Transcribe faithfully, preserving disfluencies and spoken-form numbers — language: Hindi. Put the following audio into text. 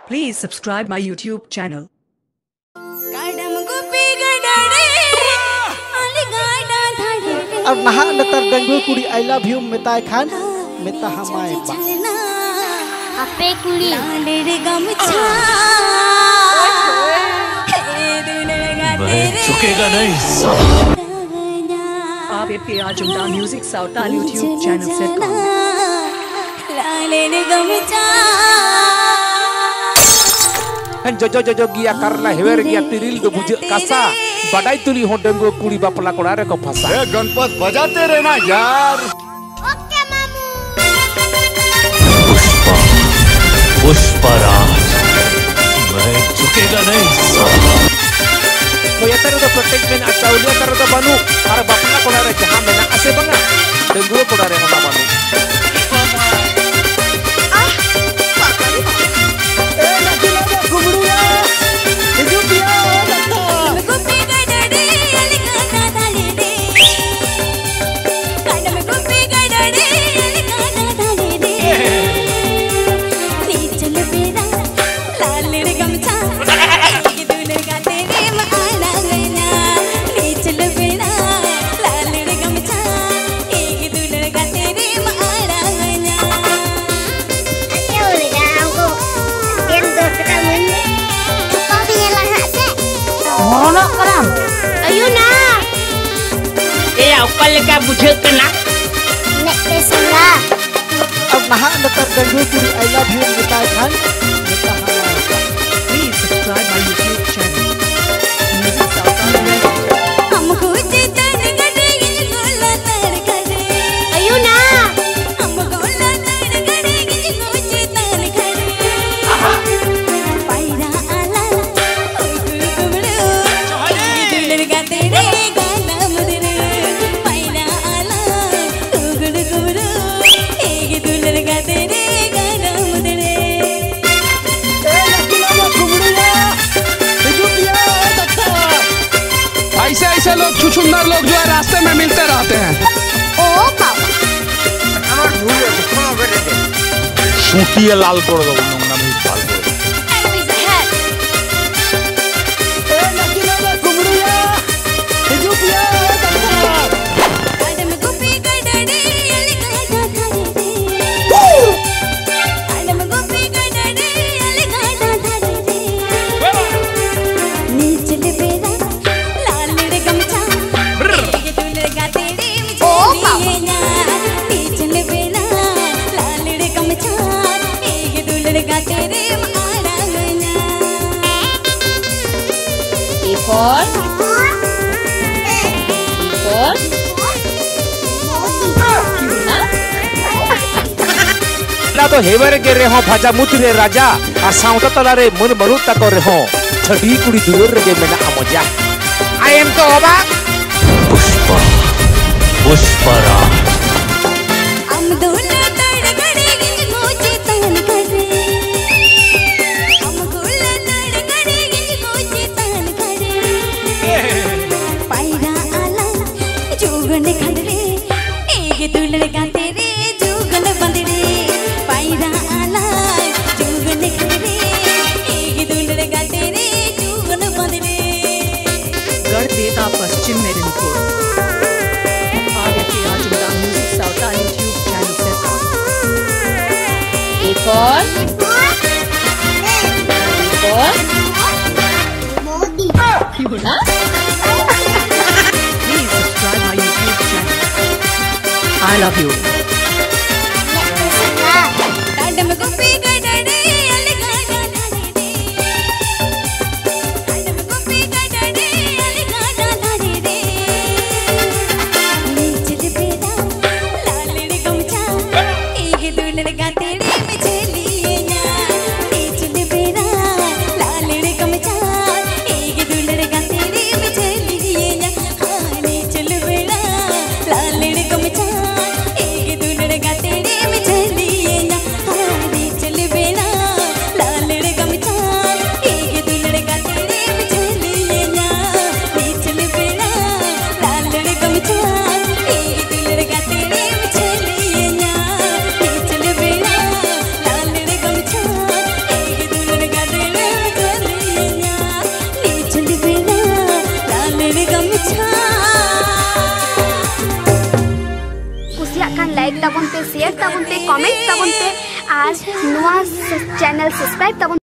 Please subscribe my YouTube channel. अब नहा नतर डंगू कुड़ी I love you मिताए खान मिता हमारे बा अपे कुड़ी मैं झुकेगा नहीं। आप ये आज उम्दा म्यूजिक सावताल YouTube चैनल से जो जो जो जो गिया करला हेवर गिया तिरिल दो बुझ कासा बड़ाई तुली हो डंगो कुड़ी बापला कोड़ा रे को फंसा। ए गणपत बजाते रहना यार। ओके मामू। पुष्पा पुष्पराज मैं झुकेगा नहीं। तो ये तरह तो प्रोटेक्ट में अच्छा उलिया तरह तो बनू और बापला कोड़ा रे जहां में ना ऐसे बंगा डंगो कोड़ा रे हम बनू। Ayo na. Eh, apa leka bujuk kena? Nek pesona. अब नहा नतर डंगू कुड़ी I love you मिताए खान मिता हमारे बा। Please subscribe my YouTube channel. Music सावताल हमको चितन गड़े गिलगोला तर गड़े। अयो ना। हमको लतर गड़े गिलगो चितन गड़े। पैरा आला गुगुबड़ो। दुलर गाते रे गाना मुदरे। पैरा आला गुगुबड़ो। एक दुलर गाते रे गाना मुदरे। ऐसे ऐसे लोग छुछुंदर लोग जो है रास्ते में मिलते रहते हैं। ओ बाबा। सूटिया लाल कोड़ दो नंगा में लाल कोड़। Enemies ahead. आदम गोपी गडड़े अलगाड़ा धारे रे। आदम गोपी गडड़े अलगाड़ा धारे रे। नीचल बेरा लाल रे गमछा। एक दुलर गाते रे मुझे ना। नीचल बेरा लाल रे गमछा। एक दुलर गाते रे मारा ना। E for ना तो हेवर के रे हो भाजा मुतरे राजा आ साउता तला रे मन मरु तक रे हो छड़ी कुड़ी दूर रे में ना मजा। आई एम तो अबा पुष्पा पुष्पराज हम दोनों तड़ गड़े गिलगो चितन करे। हम गोला तड़ गड़े गिलगो चितन करे। पैरा आला जोगन खड़रे। एक दुलर गाते रे जोगन बंदरे। पैरा आला जोगन खड़रे। एक दुलर गाते रे जोगन बंदरे। गढ़देता पश्चिम मेदिनीपुर। आप ये आज उम्दा म्यूजिक सावताल YouTube channel से E for मोदी। Please subscribe my YouTube channel. I love you. आदम गोपी गडड़े अलगाड़ा धारे रे। आदम गोपी गडड़े अलगाड़ा धारे रे। नीचल बेरा लाल रे गमछा। एक दुलर गाते रे मुझे ना। नीचल बेरा लाल रे गमछा। एक दुलर गाते रे मुझे ना। हाँ नीचल बेरा लाल रे गमछा। एक दुलर गाते रे मुझे ना। हाँ नीचल बेरा लाल रे गमछा। एक दुलर गाते रे मुझे ना। नीचल बेरा लाल रे गमछा। एक दुलर गाते रे मुझे ना। नीचल बेरा लाल शेयर ताबुन पे कमेंट ताबुन पे और नुआ चैनल सब्सक्राइब ताबुन